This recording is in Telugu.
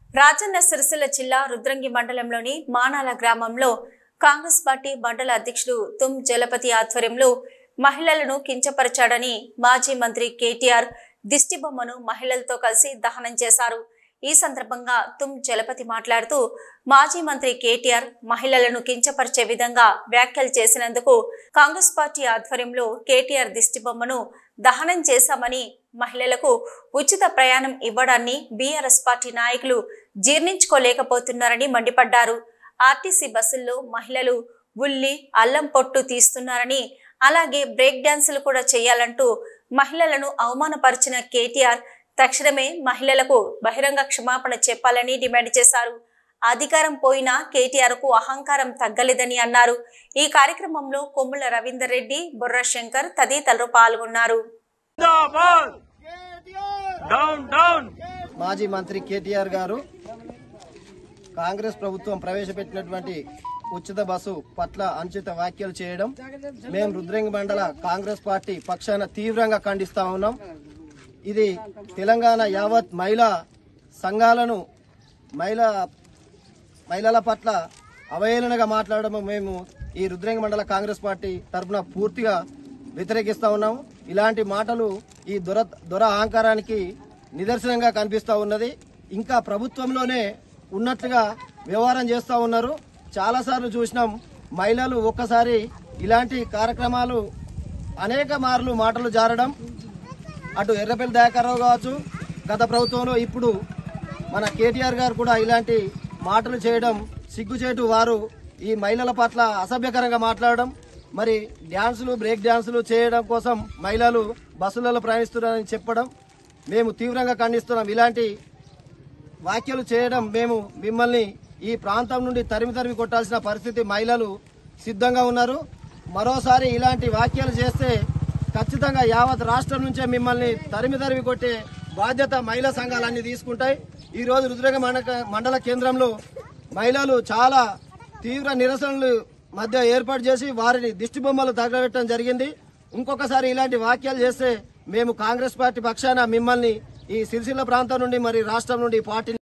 రాజన్న సిరిసిల్ల జిల్లా రుద్రంగి మండలంలోని మానాల గ్రామంలో కాంగ్రెస్ పార్టీ మండల అధ్యక్షుడు తుమ్ జలపతి ఆధ్వర్యంలో మహిళలను కించపరిచాడని మాజీ మంత్రి కేటీఆర్ దిష్టిబొమ్మను మహిళలతో కలిసి దహనం చేశారు। ఈ సందర్భంగా తుమ్ జలపతి మాట్లాడుతూ మాజీ మంత్రి కేటీఆర్ మహిళలను కించపరిచే విధంగా వ్యాఖ్యలు చేసినందుకు కాంగ్రెస్ పార్టీ ఆధ్వర్యంలో కేటీఆర్ దిష్టిబొమ్మను దహనం చేశామని, మహిళలకు ఉచిత ప్రయాణం ఇవ్వడాన్ని బీఆర్ఎస్ పార్టీ నాయకులు జీర్ణించుకోలేకపోతున్నారని మండిపడ్డారు। ఆర్టీసీ బస్సుల్లో మహిళలు ఉల్లి అల్లం పొట్టు తీస్తున్నారని, అలాగే బ్రేక్ డాన్సులు కూడా చేయాలంటూ మహిళలను అవమానపరిచిన కేటీఆర్ తక్షణమే మహిళలకు బహిరంగ క్షమాపణ చెప్పాలని డిమాండ్ చేశారు। అధికారం పోయినా కేటీఆర్ కు అహంకారం తగ్గలేదని అన్నారు। ఈ కార్యక్రమంలో కొమ్ముల రవీందర్ రెడ్డి, బొర్ర శంకర్ తదితరులు పాల్గొన్నారు। మాజీ మంత్రి కేటీఆర్ గారు కాంగ్రెస్ ప్రభుత్వం ప్రవేశపెట్టినటువంటి ఉచిత బస్సు పట్ల అనుచిత వ్యాఖ్యలు చేయడం మేము రుద్రంగి మండల కాంగ్రెస్ పార్టీ పక్షాన తీవ్రంగా ఖండిస్తా ఉన్నాం। ఇది తెలంగాణ యావత్ మహిళా సంఘాలను మహిళల పట్ల అవహేళనగా మాట్లాడడం మేము ఈ రుద్రంగి మండల కాంగ్రెస్ పార్టీ తరఫున పూర్తిగా వ్యతిరేకిస్తా ఉన్నాము। ఇలాంటి మాటలు ఈ దొర అహంకారానికి నిదర్శనంగా కనిపిస్తూ ఉన్నది। ఇంకా ప్రభుత్వంలోనే ఉన్నట్లుగా వ్యవహారం చేస్తూ ఉన్నారు। చాలాసార్లు చూసినాం, మహిళలు ఒక్కసారి ఇలాంటి కార్యక్రమాలు అనేక మార్లు మాటలు జారడం, అటు ఎర్రపల్లి దయాకర్రావు కావచ్చు గత ప్రభుత్వంలో, ఇప్పుడు మన కేటీఆర్ గారు కూడా ఇలాంటి మాటలు చేయడం సిగ్గుచేటు। వారు ఈ మహిళల పట్ల అసభ్యకరంగా మాట్లాడడం, మరి డ్యాన్సులు బ్రేక్ డ్యాన్సులు చేయడం కోసం మహిళలు బస్సులలో ప్రయాణిస్తున్నారని చెప్పడం మేము తీవ్రంగా ఖండిస్తున్నాం। ఇలాంటి వ్యాఖ్యలు చేయడం మేము మిమ్మల్ని ఈ ప్రాంతం నుండి తరిమి కొట్టాల్సిన పరిస్థితి మహిళలు సిద్ధంగా ఉన్నారు। మరోసారి ఇలాంటి వ్యాఖ్యలు చేస్తే ఖచ్చితంగా యావత్ రాష్ట్రం నుంచే మిమ్మల్ని తరిమి కొట్టే బాధ్యత మహిళా సంఘాలన్నీ తీసుకుంటాయి। ఈ రోజు రుద్రంగి మండల కేంద్రంలో మహిళలు చాలా తీవ్ర నిరసనలు మధ్య ఏర్పాటు చేసి వారిని దిష్టి బొమ్మలు తగలబెట్టడం జరిగింది। ఇంకొకసారి ఇలాంటి వ్యాఖ్యలు చేస్తే మేము కాంగ్రెస్ పార్టీ పక్షాన మిమ్మల్ని ఈ సిరిసిల్ల ప్రాంతం నుండి మరి రాష్ట్రం నుండి పార్టీ